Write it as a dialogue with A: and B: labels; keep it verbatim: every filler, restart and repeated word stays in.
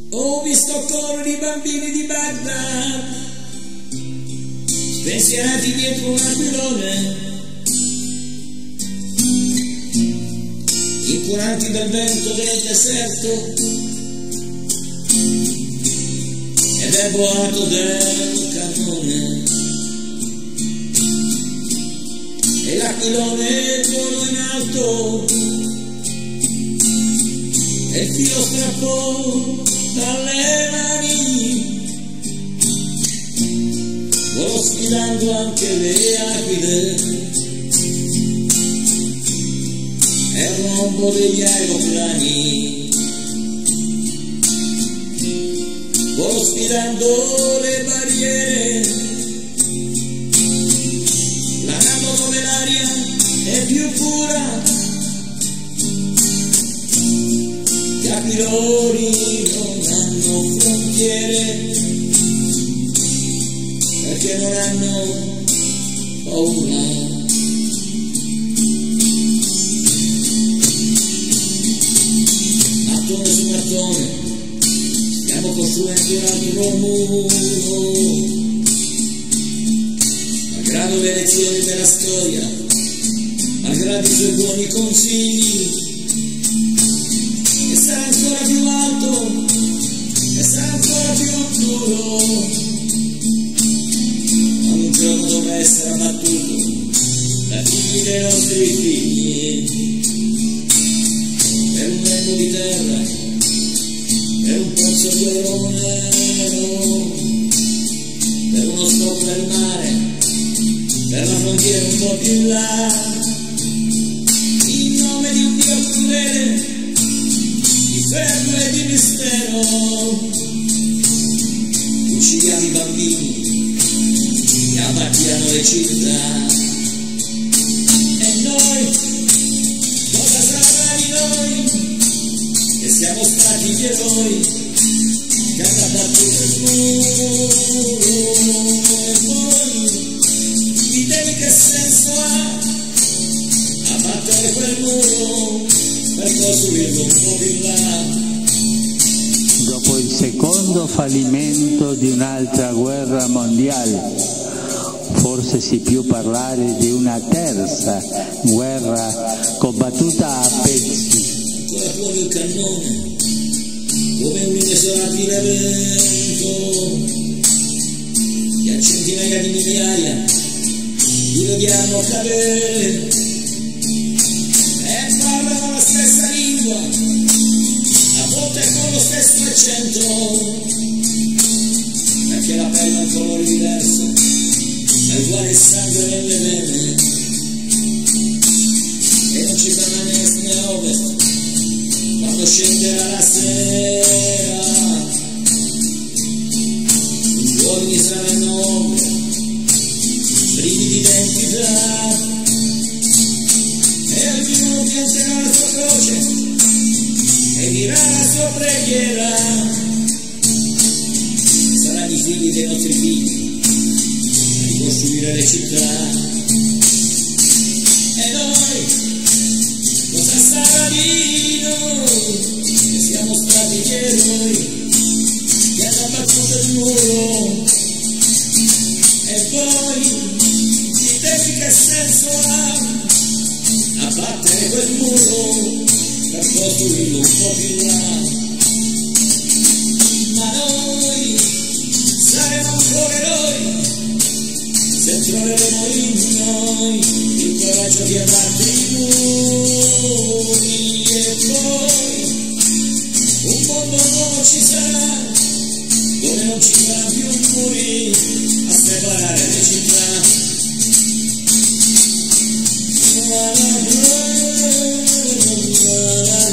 A: Ho visto cori di bambini di Baghdad spensierati dietro un aquilone, incuranti dal vento del deserto e del boato del cannone. E l'aquilone volò in alto e il filo strappò dalle mani, volò sfidando anche le aquile e il rombo degli aeroplani, volò sfidando le barriere. La nave come l'aria è più pura, gli aquiloni non hanno frontiere perché non hanno paura. Mattone su mattone stiamo costruendo un altro muro, malgrado le lezioni della storia, malgrado i suoi buoni consigli, e sarà ancora più alto, e sarà ancora più duro, ma un giorno dovrà essere abbattuto dai figli dei nostri figli, per un lembo di terra, per un pozzo di oro nero, per uno scopo del mare, per la frontiera un po' più in là, in nome di un Dio crudele, di ferro e di mistero. Uccidiamo i bambini che abbattiamo le città, e noi, cosa sarà di noi, che siamo stati gli eroi che hanno abbattuto il muro? E voi, ditemi che senso ha abbattere quel muro per costruirlo un po' più là.
B: Dopo il secondo fallimento di un'altra guerra mondiale, forse si può parlare di una terza guerra combattuta a pezzi.
A: Ancora fuori il cannone, come un inesorabile vento, che a centinaia di migliaia li vediamo cadere e parlano la stessa lingua, a volte con lo stesso accento, perché la pelle ha un colore diverso, ma uguale il sangue nelle vene, e non ci sarà né est né ovest quando scenderà la sera. Gli uomini saranno ombre privi di identità, e ognuno piangerà la sua croce e dirà la sua preghiera. Saranno i figli dei nostri figli a ricostruire le città, e noi, cosa sarà di noi, che siamo stati gli eroi che hanno abbattuto il muro? E voi, ditemi che senso ha abbattere quel muro per costruirlo un po' più là. Ma noi saremo ancora eroi se troveremo in noi il coraggio di abbattere i muri. E poi un mondo nuovo ci sarà, dove non ci saranno più muri a separare le città. La la la la la la.